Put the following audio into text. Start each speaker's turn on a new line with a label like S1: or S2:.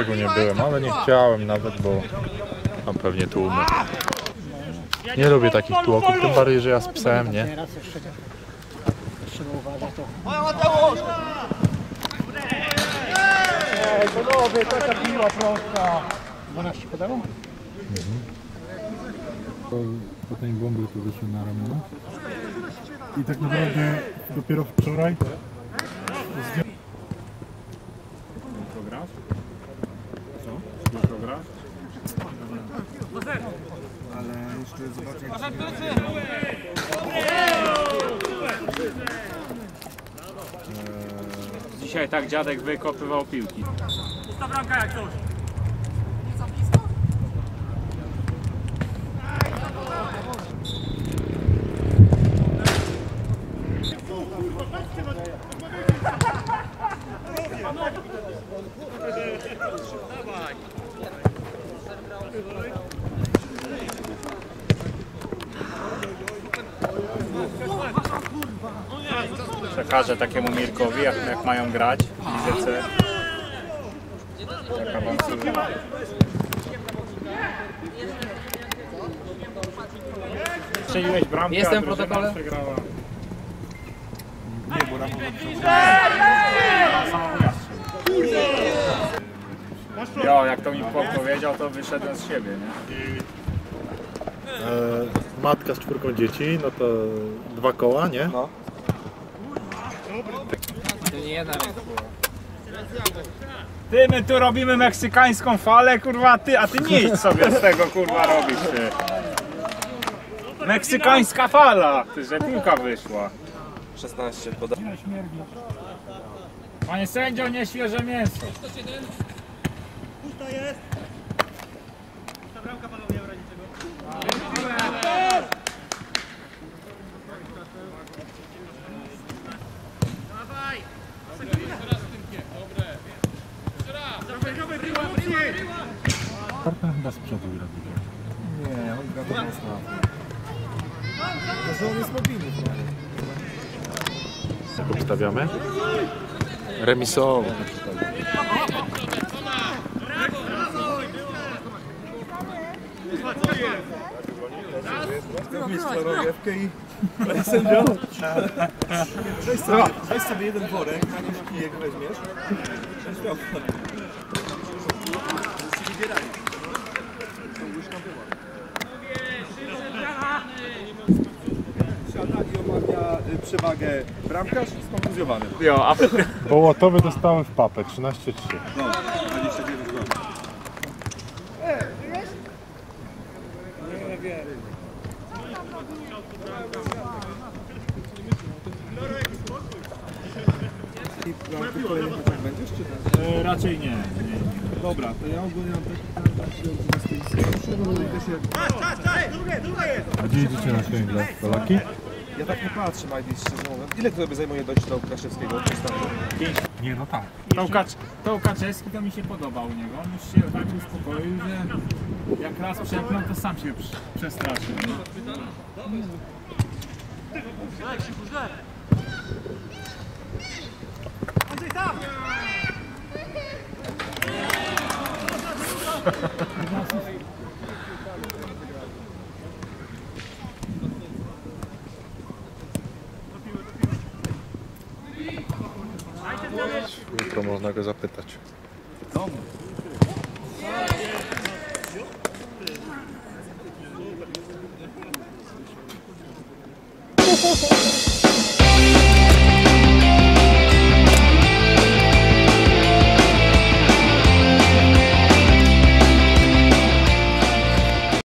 S1: treningu nie byłem, ale nie chciałem nawet, bo tam pewnie tłumy. Nie lubię takich tłoków, tym bardziej, że ja z psem, nie?
S2: Teraz jeszcze trzeba uważać to.
S3: Ej, panowie, taka piła prosta.
S2: 12 podało?
S1: Potem bomby tu wyszły na ramiona. I tak naprawdę dopiero wczoraj
S3: Program? Co? Program?
S4: Ale jeszcze zobaczę,
S3: Dzisiaj tak dziadek wykopywał piłki.
S5: Pusta bramka jak coś.
S3: Przekażę takiemu Mirkowi, jak mają grać w fizyce. Jak awansują. Strzeliłeś bramkę,
S6: Jestem
S3: a
S6: w
S3: drużyna
S6: protokole.
S3: przegrała.
S4: nie, bo Rafał
S3: Jo, jak to mi powiedział, to wyszedłem z siebie, nie?
S1: matka z 4 dzieci, no to 2 koła, nie?
S4: No.
S6: To nie jedna ręka była.
S3: Ty, my tu robimy meksykańską falę, kurwa, a ty nie idź sobie z tego, kurwa, robić, ty. Meksykańska fala, ty, że piłka wyszła.
S4: 16 poda.
S3: Panie sędzio, nie świeże mięso.
S1: Karta chyba z przodu robi.
S4: Nie, on gra do mocna. To on jest mobilny.
S1: Jak obstawiamy? Remisowo.
S4: Mieć chorągiewkę i... Panie sędzio? Weź sobie jeden worek, na nim kijek weźmiesz. Siada i omawia przewagę bramkarz skontuzjowany.
S3: Jo, a
S1: Połotowy dostałem w papę, 13-3.
S4: No, 29 gol. I bramki kolejnych meczach będziesz, czy tak?
S3: raczej nie.
S4: Dobra, to ja ogólnie mam taki plan, że na stoisku.
S1: A gdzie idziecie na święgle? Polaki?
S4: Ja tak nie patrzę, Majdi, szczerze mówiąc. Ile to sobie zajmuje dojść do Łukaszewskiego?
S1: Nie, no tak.
S3: To Łukaczewski to mi się podoba u niego. On już się tak uspokoił, że jak raz przepnął, to sam się przestraszył. Nie?
S1: Jutro można go zapytać.
S4: No.